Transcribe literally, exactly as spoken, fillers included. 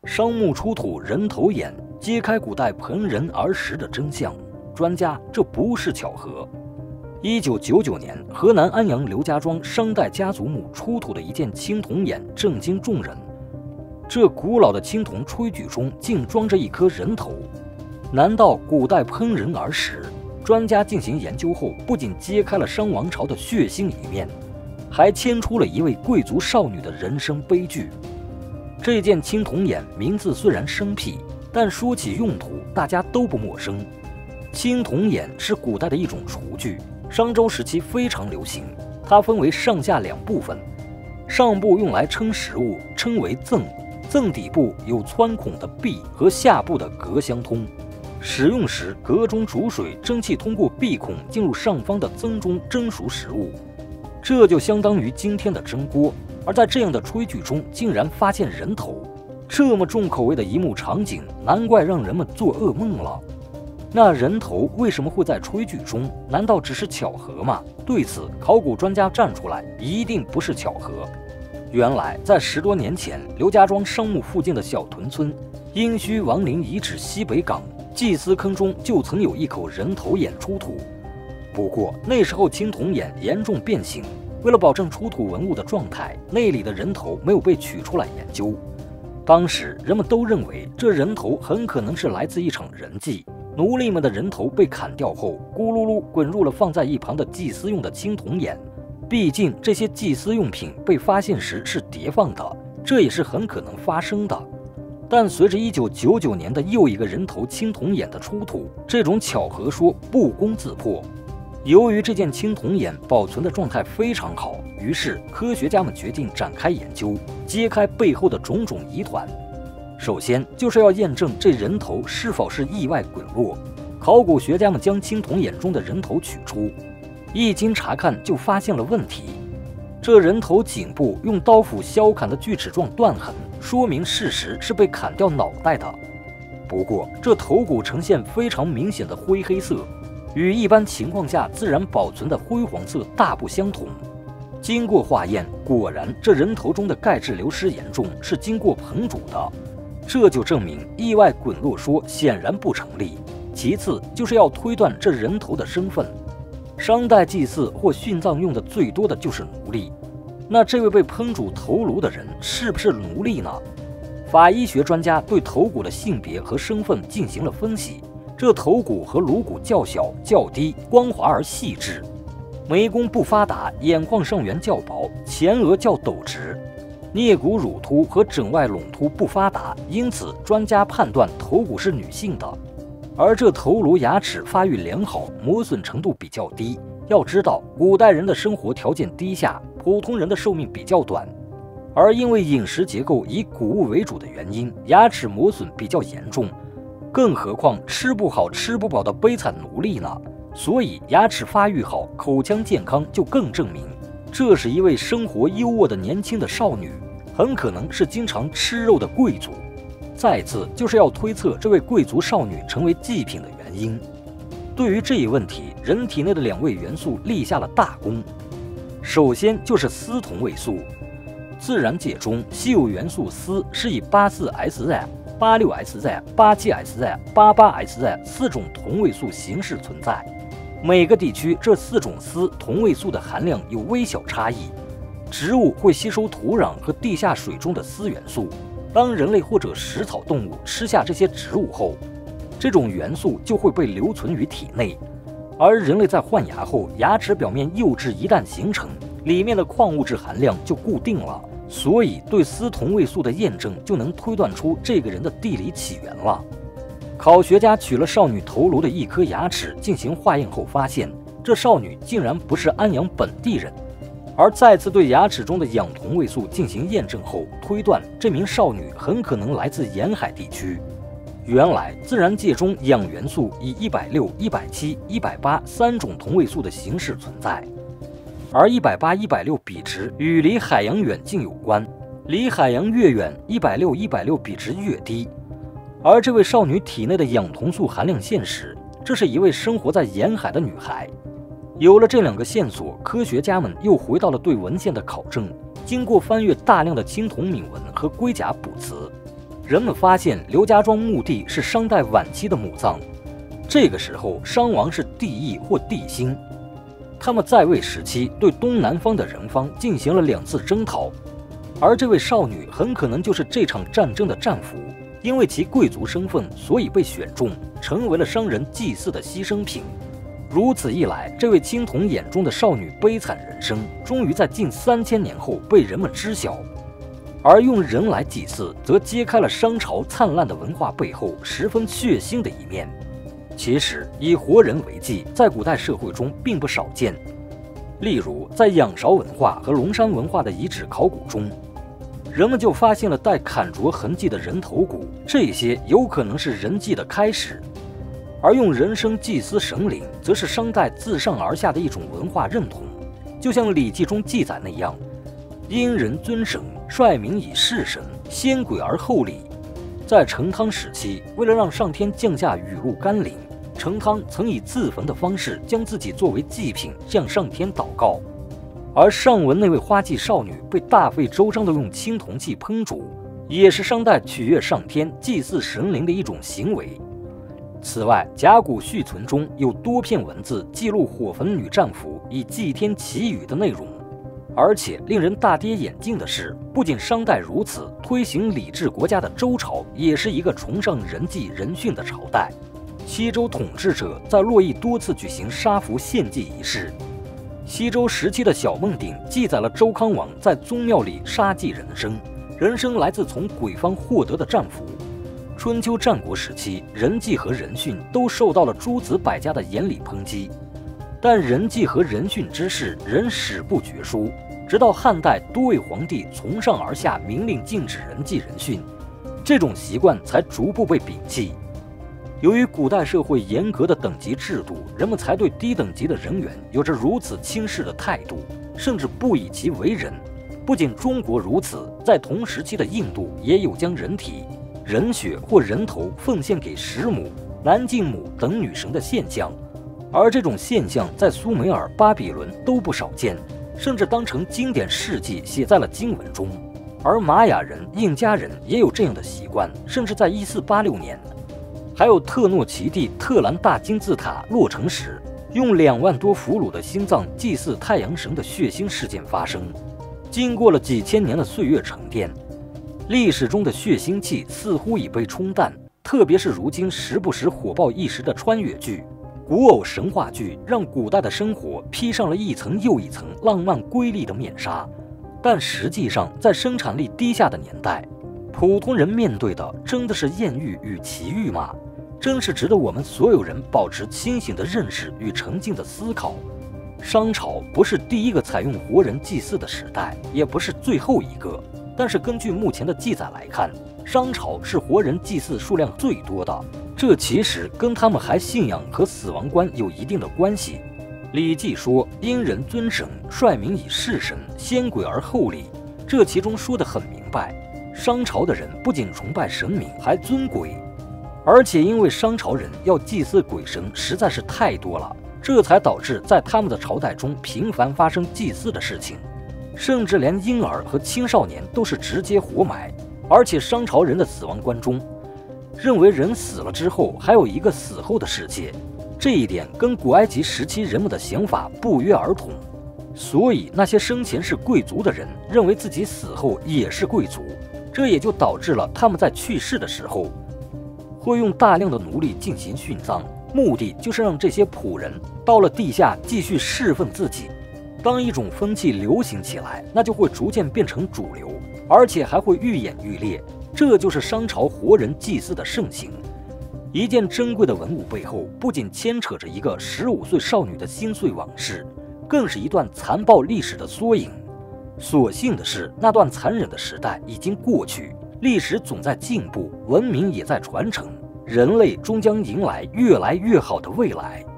商墓出土人头眼，揭开古代盆人儿时的真相。专家，这不是巧合。一九九九年，河南安阳刘家庄商代家族墓出土的一件青铜眼震惊众人。这古老的青铜炊具中竟装着一颗人头，难道古代烹人儿时？专家进行研究后，不仅揭开了商王朝的血腥一面，还牵出了一位贵族少女的人生悲剧。这件青铜眼名字虽然生僻，但说起用途，大家都不陌生。青铜眼是古代的一种厨具，商周时期非常流行。它分为上下两部分，上部用来称食物，称为甑，甑底部有穿孔的壁和下部的隔相通。使用时，隔中煮水，蒸汽通过壁孔进入上方的甑中蒸熟食物，这就相当于今天的蒸锅。而在这样的炊具中，竟然发现人头，这么重口味的一幕场景，难怪让人们做噩梦了。那人头为什么会在炊具中？难道只是巧合吗？对此，考古专家站出来，一定不是巧合。原来，在十多年前，刘家庄商墓附近的小屯村殷墟王陵遗址西北岗祭司坑中就曾有一口人头眼出土。不过那时候青铜眼严重变形，为了保证出土文物的状态，那里的人头没有被取出来研究。当时人们都认为这人头很可能是来自一场人祭，奴隶们的人头被砍掉后，咕噜噜滚入了放在一旁的祭司用的青铜眼。毕竟这些祭司用品被发现时是叠放的，这也是很可能发生的。但随着一九九九年的又一个人头青铜眼的出土，这种巧合说不攻自破。由于这件青铜眼保存的状态非常好，于是科学家们决定展开研究，揭开背后的种种疑团。首先就是要验证这人头是否是意外滚落。考古学家们将青铜眼中的人头取出，一经查看就发现了问题。这人头颈部用刀斧削砍的锯齿状断痕，说明事实是被砍掉脑袋的。不过这头骨呈现非常明显的灰黑色，与一般情况下自然保存的灰黄色大不相同。经过化验，果然这人头中的钙质流失严重，是经过烹煮的，这就证明意外滚落说显然不成立。其次就是要推断这人头的身份。商代祭祀或殉葬用的最多的就是奴隶，那这位被烹煮头颅的人是不是奴隶呢？法医学专家对头骨的性别和身份进行了分析，这头骨和颅骨较小、较低、光滑而细致，眉弓不发达，眼眶上缘较薄，前额较陡直，颞骨乳突和枕外垄突不发达，因此专家判断头骨是女性的。而这头颅牙齿发育良好，磨损程度比较低。要知道，古代人的生活条件低下，普通人的寿命比较短，而因为饮食结构以谷物为主的原因，牙齿磨损比较严重。更何况吃不好吃不饱的悲惨奴隶呢？所以牙齿发育好，口腔健康就更证明这是一位生活优渥的年轻的少女，很可能是经常吃肉的贵族。再次就是要推测这位贵族少女成为祭品的原因。对于这一问题，人体内的两位元素立下了大功。首先就是锶同位素，自然界中稀有元素锶是以 八四 S Z、八六 S Z、八七 S Z、八八 S Z 四种同位素形式存在。每个地区这四种锶同位素的含量有微小差异。植物会吸收土壤和地下水中的锶元素。当人类或者食草动物吃下这些植物后，这种元素就会被留存于体内。而人类在换牙后，牙齿表面釉质一旦形成，里面的矿物质含量就固定了，所以对锶同位素的验证就能推断出这个人的地理起源了。考学家取了少女头颅的一颗牙齿进行化验后发现，这少女竟然不是安阳本地人。而再次对牙齿中的氧同位素进行验证后，推断这名少女很可能来自沿海地区。原来自然界中氧元素以一百六、一百七、一百八三种同位素的形式存在，而一百八、一百六比值与离海洋远近有关，离海洋越远，一百六、一百六比值越低。而这位少女体内的氧同素含量现实，这是一位生活在沿海的女孩。有了这两个线索，科学家们又回到了对文献的考证。经过翻阅大量的青铜铭文和龟甲卜辞， 人们发现刘家庄墓地是商代晚期的墓葬，这个时候商王是帝乙或帝辛，他们在位时期对东南方的人方进行了两次征讨，而这位少女很可能就是这场战争的战俘，因为其贵族身份，所以被选中，成为了商人祭祀的牺牲品。如此一来，这位青铜眼中的少女悲惨人生，终于在近三千年后被人们知晓。而用人来祭祀，则揭开了商朝灿烂的文化背后十分血腥的一面。其实，以活人为祭，在古代社会中并不少见。例如，在仰韶文化和龙山文化的遗址考古中，人们就发现了带砍啄痕迹的人头骨，这些有可能是人祭的开始。而用人身祭祀神灵，则是商代自上而下的一种文化认同，就像《礼记》中记载那样。因人尊神，率民以事神，先鬼而后礼。在成汤时期，为了让上天降下雨露甘霖，成汤曾以自焚的方式将自己作为祭品向上天祷告。而上文那位花季少女被大费周章地用青铜器烹煮，也是商代取悦上天、祭祀神灵的一种行为。此外，甲骨续存中有多篇文字记录火焚女战俘以祭天祈雨的内容。而且令人大跌眼镜的是，不仅商代如此，推行礼制国家的周朝也是一个崇尚人祭人殉的朝代。西周统治者在洛邑多次举行杀俘献祭仪式。西周时期的小孟鼎记载了周康王在宗庙里杀祭人参，人参来自从鬼方获得的战俘。春秋战国时期，人祭和人殉都受到了诸子百家的严厉抨击。但人祭和人殉之事仍史不绝书，直到汉代多位皇帝从上而下明令禁止人祭人殉，这种习惯才逐步被摒弃。由于古代社会严格的等级制度，人们才对低等级的人员有着如此轻视的态度，甚至不以其为人。不仅中国如此，在同时期的印度也有将人体、人血或人头奉献给石母、南靖母等女神的现象。而这种现象在苏美尔、巴比伦都不少见，甚至当成经典事迹写在了经文中。而玛雅人、印加人也有这样的习惯，甚至在一四八六年，还有特诺奇蒂特兰大金字塔落成时，用两万多俘虏的心脏祭祀太阳神的血腥事件发生。经过了几千年的岁月沉淀，历史中的血腥气似乎已被冲淡，特别是如今时不时火爆一时的穿越剧。古偶神话剧让古代的生活披上了一层又一层浪漫瑰丽的面纱，但实际上，在生产力低下的年代，普通人面对的真的是艳遇与奇遇吗？真是值得我们所有人保持清醒的认识与沉静的思考。商朝不是第一个采用活人祭祀的时代，也不是最后一个，但是根据目前的记载来看，商朝是活人祭祀数量最多的。这其实跟他们还信仰和死亡观有一定的关系。《礼记》说：“因人尊神，率民以事神，先鬼而后礼。”这其中说得很明白，商朝的人不仅崇拜神明，还尊鬼。而且因为商朝人要祭祀鬼神实在是太多了，这才导致在他们的朝代中频繁发生祭祀的事情，甚至连婴儿和青少年都是直接活埋。而且商朝人的死亡观中，认为人死了之后还有一个死后的世界，这一点跟古埃及时期人们的想法不约而同。所以那些生前是贵族的人认为自己死后也是贵族，这也就导致了他们在去世的时候会用大量的奴隶进行殉葬，目的就是让这些仆人到了地下继续侍奉自己。当一种风气流行起来，那就会逐渐变成主流，而且还会愈演愈烈。这就是商朝活人祭祀的盛行。一件珍贵的文物背后，不仅牵扯着一个十五岁少女的心碎往事，更是一段残暴历史的缩影。所幸的是，那段残忍的时代已经过去，历史总在进步，文明也在传承，人类终将迎来越来越好的未来。